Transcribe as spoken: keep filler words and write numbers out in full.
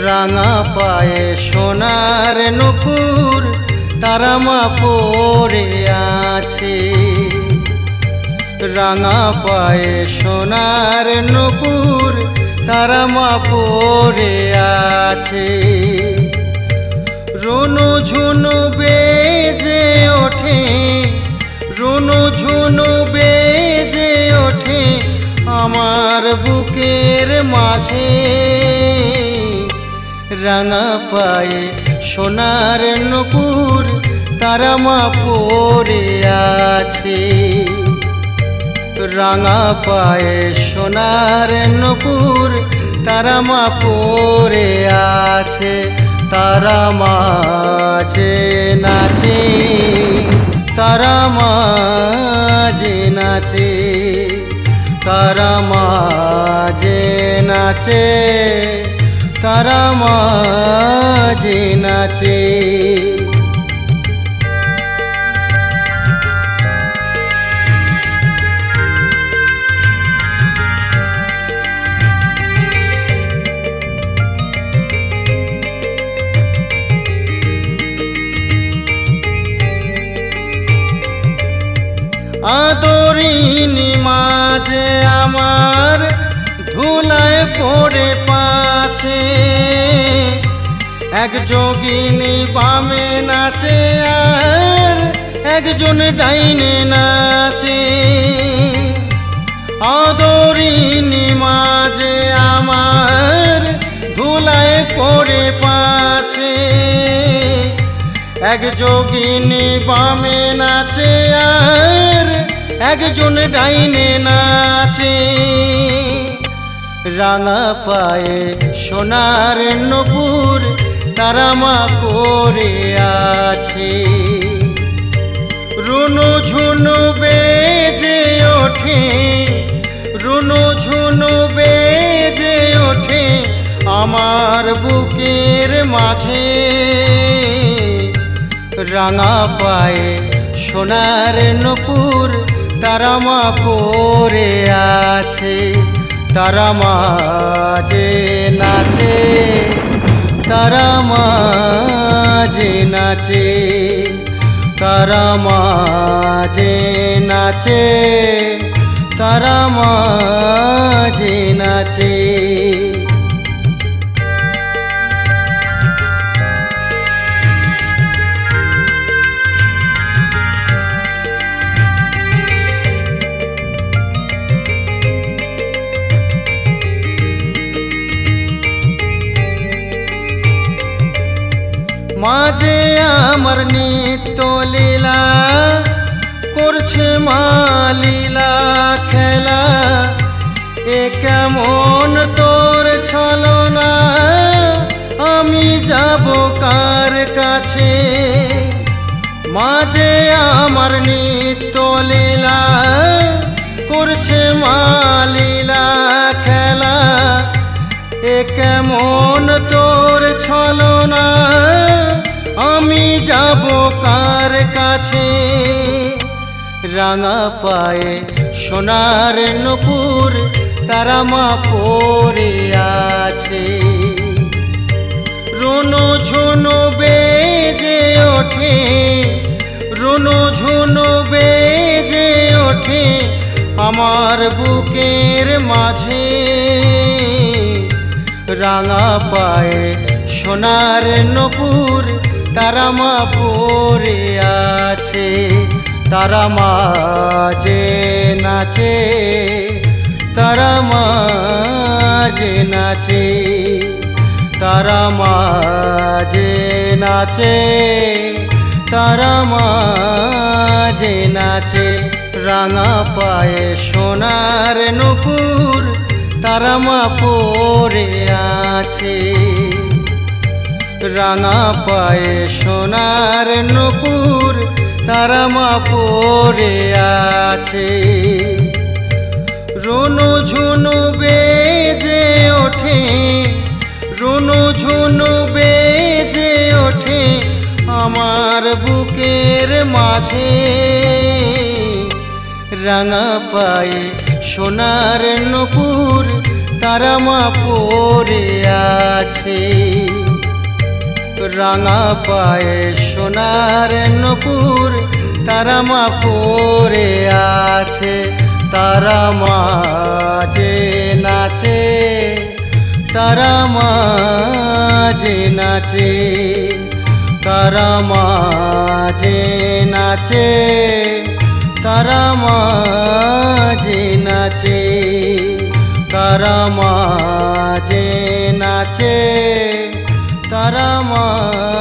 রাঙা পায়ে সোনার নুপুর তারা মা পরে আছে। রাঙা পায়ে সোনার নুপুর তারা মা পরে আছে। রুনু ঝুনু বেজে ওঠে, রুনু ঝুনু বেজে ওঠে আমার বুকের মাঝে। রাঙা পায়ে সোনার নুপুর তারা মা পরে আছে। রাঙা পায়ে সোনার নুপুর তারা মা পরে আছে। তারা মাঝে নাচে, তারা মাঝে নাচে, তারা মাঝে নাচে, তারা মাঝে নাচে। আদরিনী মাঝে আমার ধুলায় পড়ে পাছে। এক যোগিনী বামে নাচে আর একজন ডাইনে নাচে। আদরিনী মাঝে আমার ধুলায় পড়ে পাছে। এক যোগিনী বামে নাচে আর একজন ডাইনে নাচে। রাঙা পায়ে সোনার নুপুর তারা মা পরে আছে। রুনু ঝুনু বেজে ওঠে, রুনু ঝুনু বেজে ওঠে আমার বুকের মাঝে। রাঙা পায়ে সোনার নুপুর তারা মা পরে আছে। তারা মাঝে নাচে, তারা মাঝে নাচে, তারা মাঝে নাচে, তারা মাঝে নাচে। মাঝে আমার নিত্য লীলা করছে মা লীলা খেলা। এ কেমন তোর ছলনা, আমি যাব কার কাছে। মাঝে আমার নিত্য লীলা করছে মা লীলা খেলা। এ কেমন তোর ছলনা, আমি যাব কার কাছে। রাঙা পায়ে সোনার নুপুর তারা মা পরে আছে। রুনু ঝুনু বেজে ওঠে, রুনু ঝুনু বেজে ওঠে আমার বুকের মাঝে। রাঙা পায়ে সোনার নুপুর তারা মা পরে আছে। তারা মাঝে নাচে, তারা মাঝে নাচে, তারা মাঝে নাচে, তারা মাঝে নাচে। রাঙা পায়ে সোনার নুপুর তারা মা পরে আছে। রাঙা পায়ে সোনার নুপুর তারা মা পরে আছে। রুনু ঝুনু বেজে ওঠে, রুনু ঝুনু বেজে ওঠে আমার বুকের মাঝে। রাঙা পায়ে সোনার নুপুর তারা মা পড়ে আছে। রাঙা পায়ে সোনার নূপুর তারা মা পড়ে আছে। তারা মা যে নাচে, তারা মা যে নাচে, তারা মা যে নাচে, তারা মা যে নাচে, তারা মা যে নাচে, তারা মা